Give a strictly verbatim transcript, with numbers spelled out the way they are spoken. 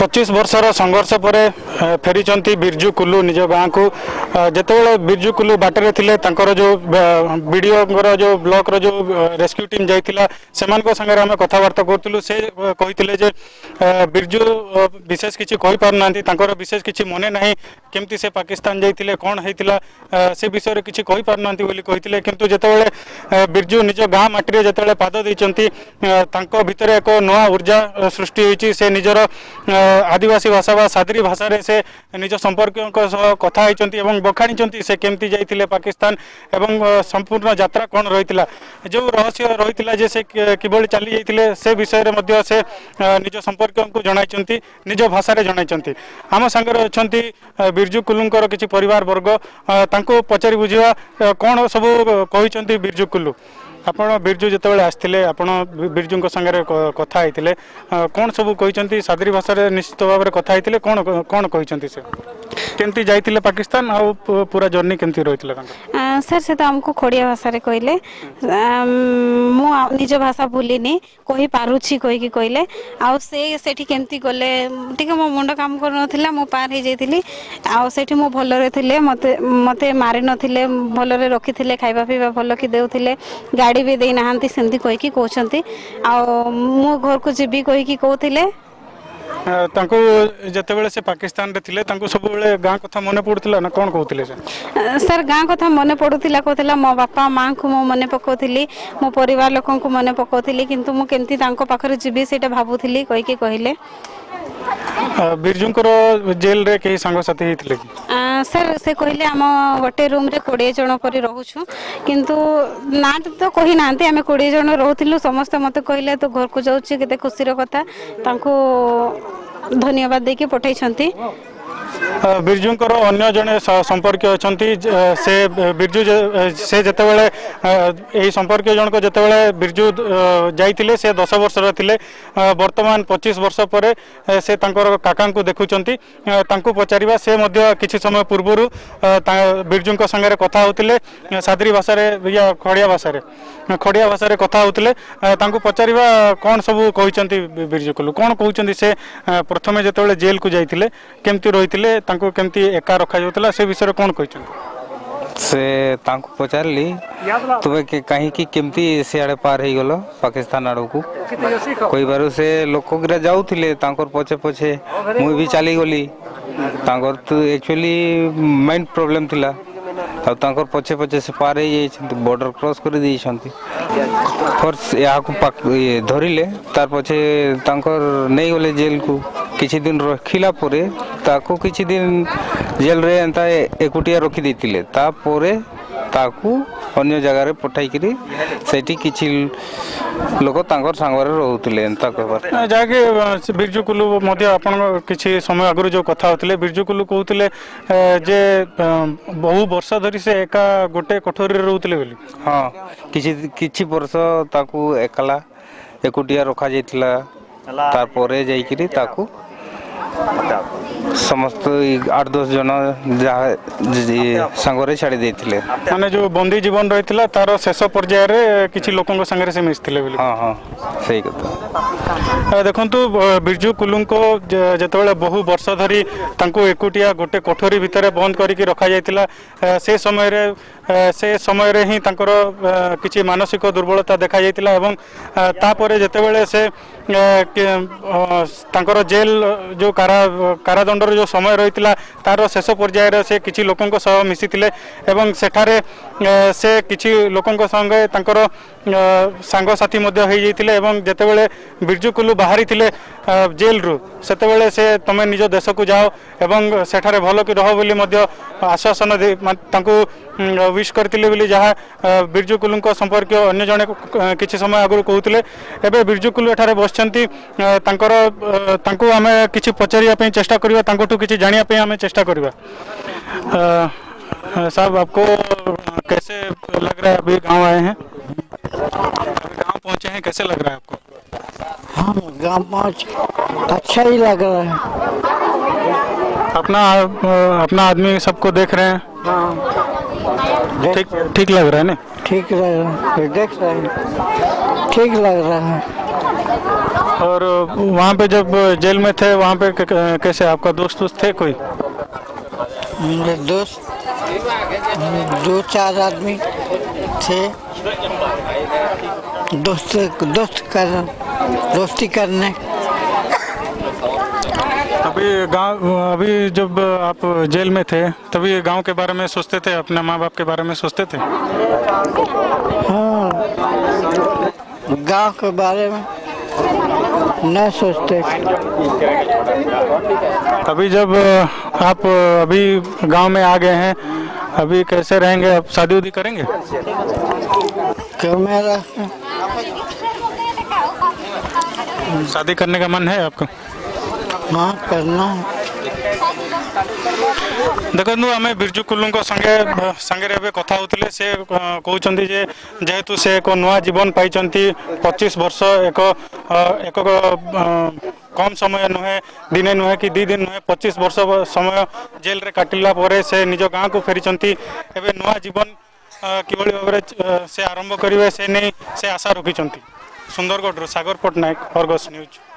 पच्चीस वर्षर संघर्ष पर फेरी बिरजू कुल्लू निज गाँव को जितेबाला बिरजू कुल्लू बाटर थे जो वीडियो जो ब्लॉक रो जो रेस्क्यू टीम जाइला से आम कथबार्ता करूँ से कही बिरजू विशेष किसी पारना विशेष किसी मन ना केमती से पाकिस्तान जाइए कौन होता से विषय में किसी पारना कहते किंतु जितेबाला बिरजू निज गाँ माटी जिते पाद देती भितर एक नया ऊर्जा सृष्टि होती से निजर आदिवासी भाषा व सादरी भाषा रे से निज संपर्क कथा होती बखाणी से केमती जाइए पाकिस्तान एवं संपूर्ण यात्रा कौन रही जो रहस्य रही से किभली चली जाइए से विषय में से निज संपर्क को जन निज भाषा जन आम सांगे अच्छा बिरजू कुल्लूंकर किसी परिवार वर्ग पचारि बुझा कौन सब कहते बिरजू कुल्लू आपण बिरजू जितेबाला आसते आपण बिरजू संगे कथा होते कौन सब कहते सादरी भाषा निश्चित भाव में कथा होते कौन कौन कहते से केमती जाइए पाकिस्तान आ पूरा जर्नी केमती रही सर से तो हमको खोड़िया भाषा कहले मु निज भाषा भूलिनी कही पारुछि कहीकि कहले आ से सेठी केमती गले टिके मो मुंड काम कर नथिला मो पार हे जैतिली आ सेठी मो भलरे थिले मते मते मारि नथिले भलरे रखिथिले खाइबा पीबा भल कि देउथिले गाड़ी भी देई नाहंती सेमती कहीकि कहउछंती आ मो घर को जीबी कहीकि कहउथिले तांको जतेबेले से पाकिस्तान रे थिले तांको सब बेले गां कथा मने पडुतिला ना कोन कहउतिले से सर गां कथा मने पडुतिला कहउतिला मो बापा मां को मो मने पकोथिली मो परिवार लोकन को मने पकोथिली किंतु मो केमती तांको पाखरे जीबी सेटा भाबुथिली कहीकि कहिले बिरजूंकर जेल रे के संग साथी हितले सर से कहले आम गोटे रूम रे बीस जन परी रहूछु किंतु ना तो कही नांती आमे बीस जन रहउथिलु समस्त मते कहले तो घर को जाउछि केते खुशी रो कथा तांको धन्यवाद देके पठाई छंती बिरजूंकर अन्य जने संपर्क अच्छा से बिरजू से जितेबाला यही संपर्क जनक जितेबाला बिरजू जाइए से दस वर्ष थे वर्तमान पच्चीस वर्ष पर से काका को देखुंट पचारा से किसी समय पूर्वर बिरजू संगे कथा होते सादरी भाषा या खड़िया भाषा खड़िया भाषा कथा होते पचारा कौन सब कहते बिरजू कुल्लू कौन कहते से प्रथम जितेबाला जेल को जाइए केमती रही केमती एका रखा जाउतला से विषय कौन कहछन से तांको पचारली तुमे के कहीं की केमती से आड़े पार हे गलो पाकिस्तान आड़ो को कोई बार से लोक गिरा जाउथिले तांकर पछे पछे मुई भी चली गली तांकर तो एक्चुअली माइंड प्रॉब्लम थिला अब तांकर पछे पछे से पार हे जाइछंती बॉर्डर क्रॉस कर देइछंती फोर्स या को धरिले तार पछे तांकर नहीं गले जेल को किछि दिन रखिला परे ताको किछि दिन जेल रे एंता एकुटिया रखी देतिले ता परे ताकू अन्य जगह रे पठाई करी सेठी किछि लोक तांकर सांगरे रहउतिले एंता कहबार जाके बिरजू कुल्लू मध्य आपण किछि समय आगु जो कथा होतिले बिरजू कुल्लू कहउतिले जे बहु वर्ष धरि से एका गोटे कोठरी रे रहउतिले बोली हां किछि किछि वर्ष ताकू एकला एकुटिया रखा जाइतिला तार परे जाई करी ताकू समस्त आठ दस जन सांगरे छाड़ी देथिले माने जो बंदी जीवन रही तार शेष पर्याय रे किछि लोकन संगे से मिसथिले बोली हां हां सही कथा देखंतु बिरजू कुल्लू को जतबेले बहु वर्ष धरी तांको एकुटिया गोटे कोठरी भितर बंद करिकि रखा जायतिला से समय रे से समय रे ही तांकर किछि मानसिक दुर्बलता देखा जायतिला एवं तापरे जतबेले से तांकर जेल जो कारा कारादंडर जो समय रही तार शेष पर्यायर से किसी लोकों सह मिसी एवं सेठारे से किसी लोकों संगे तांकर सांगसाथी एवं जितेबाला बिरजू कुल्लू बाहरी थिले जेल रु सेतेबेले से तमे निज देश को जाओ एवं सेठारे भल कि रह बोली आश्वासन तांको विश करथिले बोली जहाँ बिरजू कुल्लू संपर्क अन्य जने किछि समय आगु कहते एवं बिरजू कुल्लू एठारे बसचंती तांकर तांको आमे किछि पचारिया पे चेष्टा करबा तांकोठु किछि जानिया पे आमे चेष्टा करबा साहब आपको कैसे लग रहा है अभी गांव आए हैं गांव पहुंचे हैं कैसे लग रहा है आपको हाँ गांव पहुंच अच्छा ही लग रहा है अपना अपना आदमी सबको देख रहे हैं हाँ ठीक ठीक लग रहा है ना ठीक लग रहा है देख रहे हैं ठीक लग रहा है और वहाँ पे जब जेल में थे वहाँ पे कैसे आपका दोस्त दोस्त थे कोई? मेरे दोस्त दो चार आदमी थे, दोस्त दोस्त कर दोस्ती करने। अभी गांव अभी जब आप जेल में थे तभी गांव के बारे में सोचते थे, अपने माँ बाप के बारे में सोचते थे? हाँ, गांव के बारे में नहीं सोचते। अभी जब आप अभी गांव में आ गए हैं, अभी कैसे रहेंगे? आप शादी उदी करेंगे? क्यों मेरा शादी करने का मन है आपको? हाँ, करना है। देखो आम बिरजू कुल्लू संगे संगे कथा होते से कहते जे जेहेतु से एक नुआ जीवन पाई पच्चीस वर्ष एक एक कम समय नुहे, दिने नुहे कि दी दिन नुहे, पच्चीस वर्ष समय जेल रे काटिला परे से निज गाँ को फेरी एवं नुआ जीवन किभली भाव से आरंभ करेंगे से नहीं से आशा रखी। Sundargarh Sagar Pattanaik, Argus news.